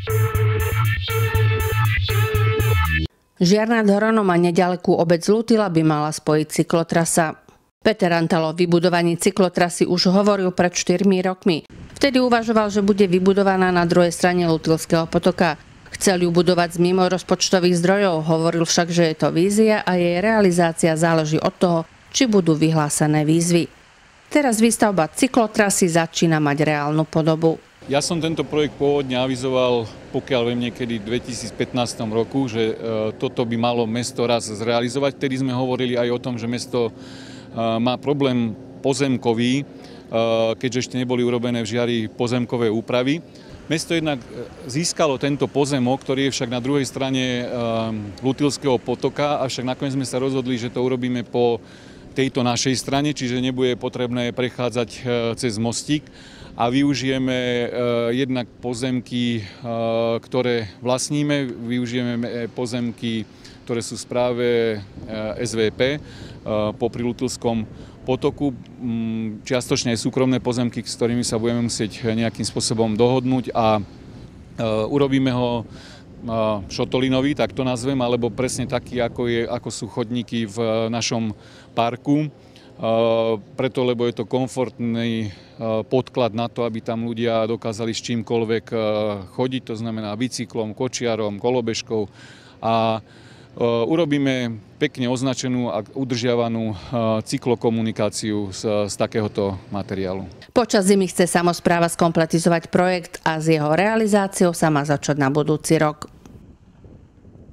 Žiar nad Hronom a neďalekú obec Lutila by mala spojiť cyklotrasa. Peter Antalo o vybudovaní cyklotrasy už hovoril pred 4 rokmi. Vtedy uvažoval, že bude vybudovaná na druhej strane Lutilského potoka. Chcel ju budovať z mimo rozpočtových zdrojov, hovoril však, že je to vízia a jej realizácia záleží od toho, či budú vyhlásené výzvy. Teraz výstavba cyklotrasy začína mať reálnu podobu. Ja som tento projekt pôvodne avizoval, pokiaľ viem, niekedy v 2015 roku, že toto by malo mesto raz zrealizovať. Vtedy sme hovorili aj o tom, že mesto má problém pozemkový, keďže ešte neboli urobené v Žiari pozemkové úpravy. Mesto jednak získalo tento pozemok, ktorý je však na druhej strane Lutilského potoka, avšak nakoniec sme sa rozhodli, že to urobíme po tejto našej strane, čiže nebude potrebné prechádzať cez mostík a využijeme jednak pozemky, ktoré vlastníme, využijeme pozemky, ktoré sú v správe SVP popri Lutilskom potoku, čiastočne aj súkromné pozemky, s ktorými sa budeme musieť nejakým spôsobom dohodnúť a urobíme ho šotolinový, tak to nazvem, alebo presne taký, ako sú chodníky v našom parku. Preto, lebo je to komfortný podklad na to, aby tam ľudia dokázali s čímkoľvek chodiť, to znamená bicyklom, kočiarom, kolobežkou a urobíme pekne označenú a udržiavanú cyklokomunikáciu z takéhoto materiálu. Počas zimy chce samospráva skompletizovať projekt a s jeho realizáciou sa má začať na budúci rok.